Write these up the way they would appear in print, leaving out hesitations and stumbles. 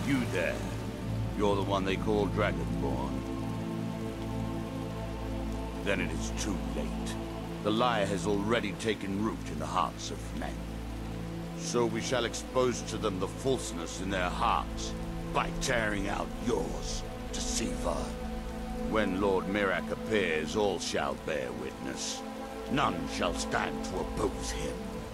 You there. You're the one they call Dragonborn. Then it is too late. The lie has already taken root in the hearts of men. So we shall expose to them the falseness in their hearts by tearing out yours, deceiver. When Lord Miraak appears, all shall bear witness. None shall stand to oppose him.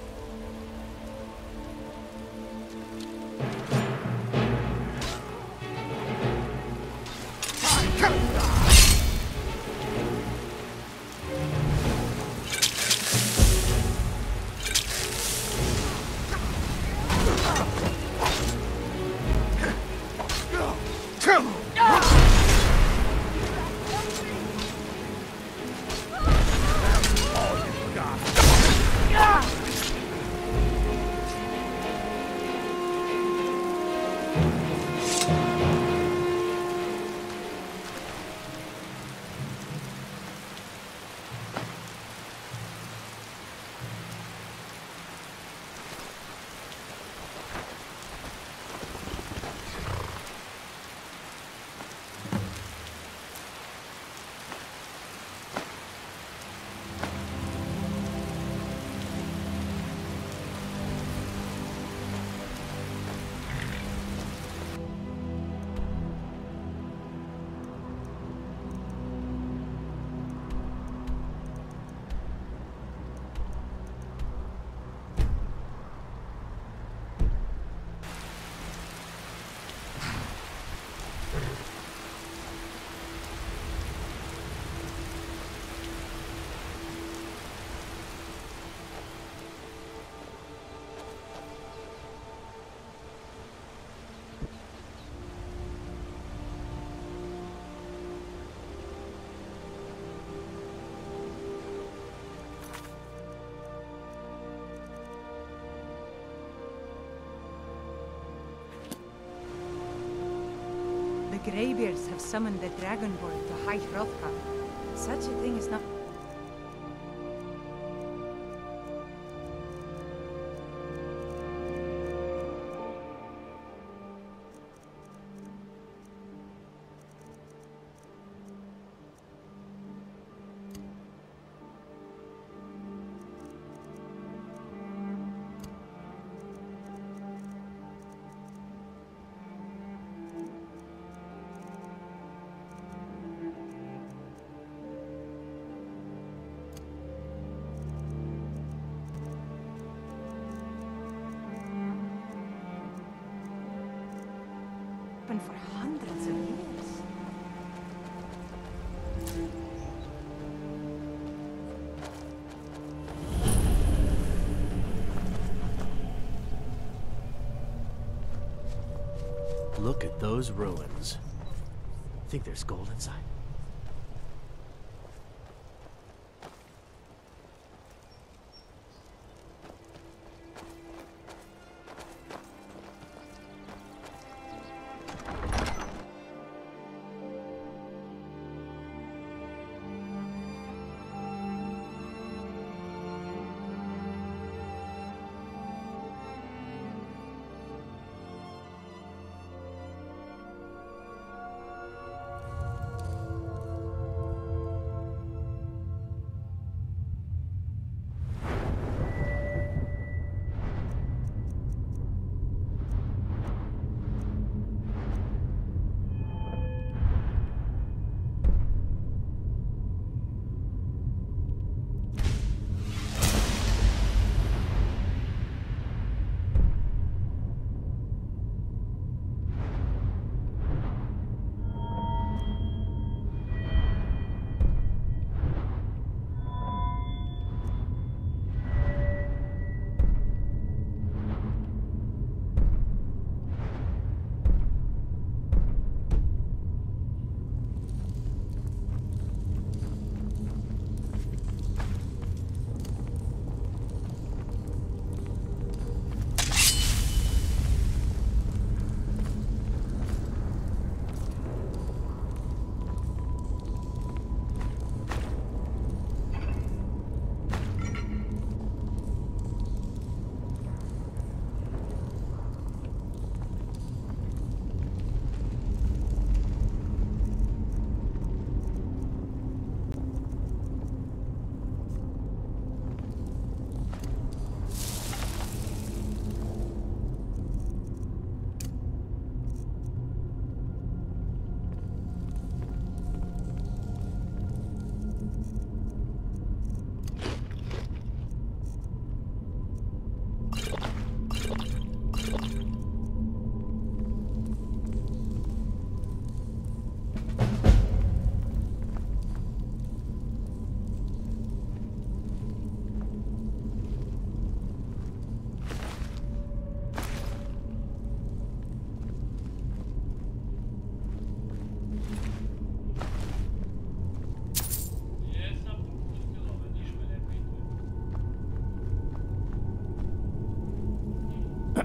The Greybeards have summoned the Dragonborn to High Hrothgar. Such a thing is not... for hundreds of years. Look at those ruins. Think there's gold inside?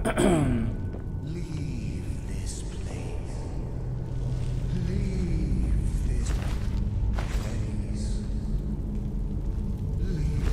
Leave this place. Leave this place. Leave.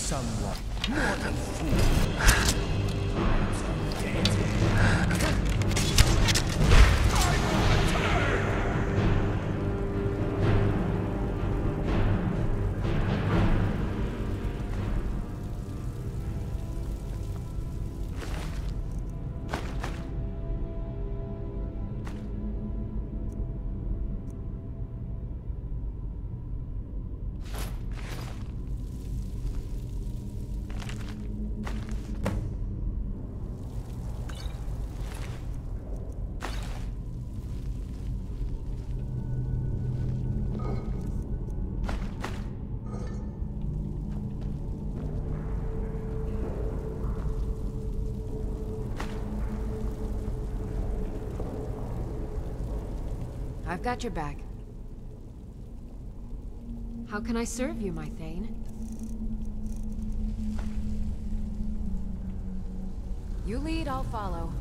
somewhat mortal fool. I've got your back. How can I serve you, my Thane? You lead, I'll follow.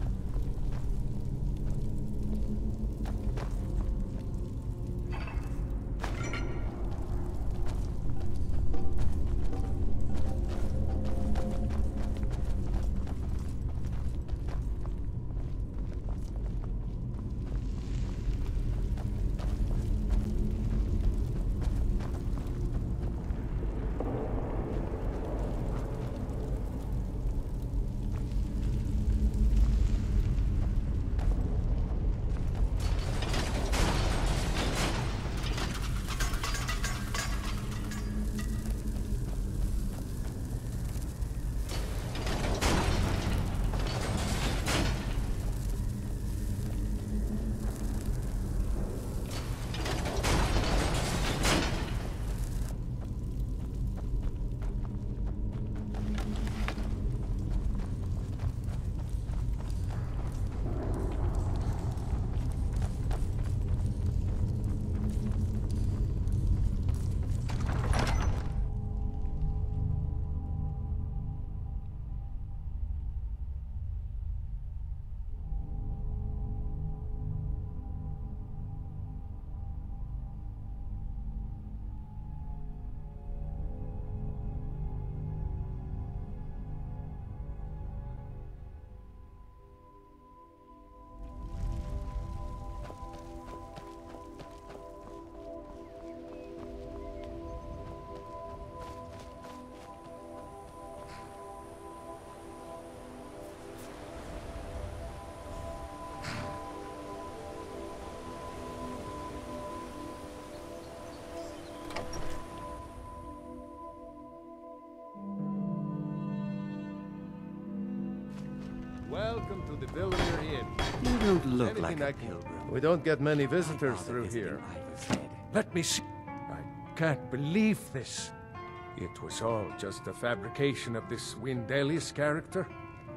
Welcome to the Villiers Inn. You don't look Anything like I a can- pilgrim. We don't get many visitors Father through visiting here. Ivor's Head. Let me see. I can't believe this. It was all just a fabrication of this Windelius character.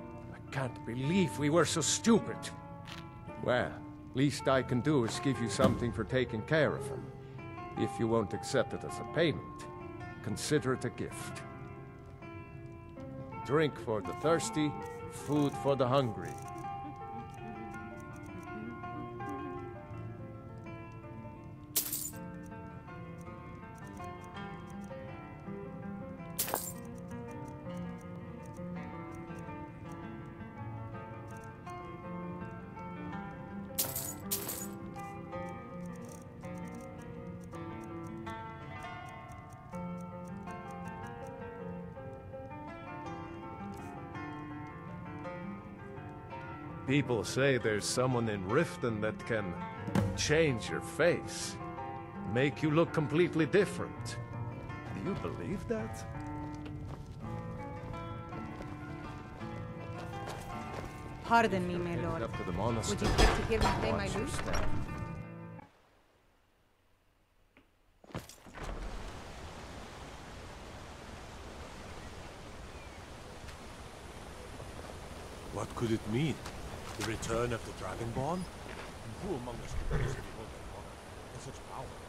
I can't believe we were so stupid. Well, least I can do is give you something for taking care of him. If you won't accept it as a payment, consider it a gift. Drink for the thirsty, food for the hungry. People say there's someone in Riften that can change your face, make you look completely different. Do you believe that? Pardon me, my Headed lord. up to the Would monastery. you care to hear me play my Watch your lute? step. What could it mean? The return of the Dragonborn? And who among us could easily hold their honor in such power?